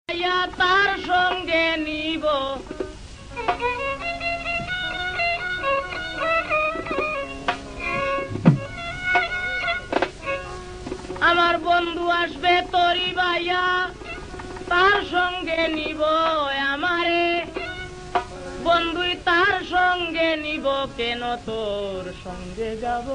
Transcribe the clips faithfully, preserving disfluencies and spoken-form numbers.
তার সঙ্গে নিব আমার বন্ধু আসবে তরি ভাইয়া তার সঙ্গে নিব আমারে বন্ধুই তার সঙ্গে নিব কেন তোর সঙ্গে যাব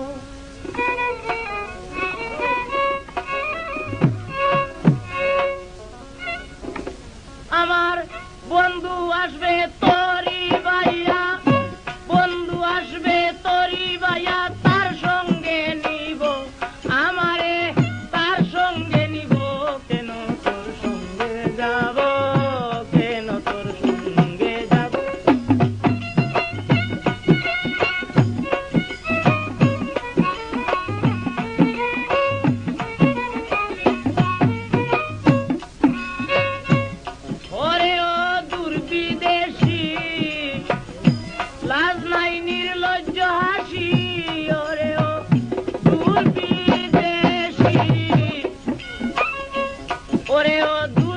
আমার বন্ধু আসবে তরি ভাইয়া বন্ধু আসবে তরি ভাইয়া তার সঙ্গে নিব আমারে তার সঙ্গে নিব কেন তোর সঙ্গে যাব কেন তোর সঙ্গে যাব ওরে ও দুর্বিদেশী লাজ নাই নির্লজ্জ হাসি ওরে ও দুর্বিদেশী ওরে ও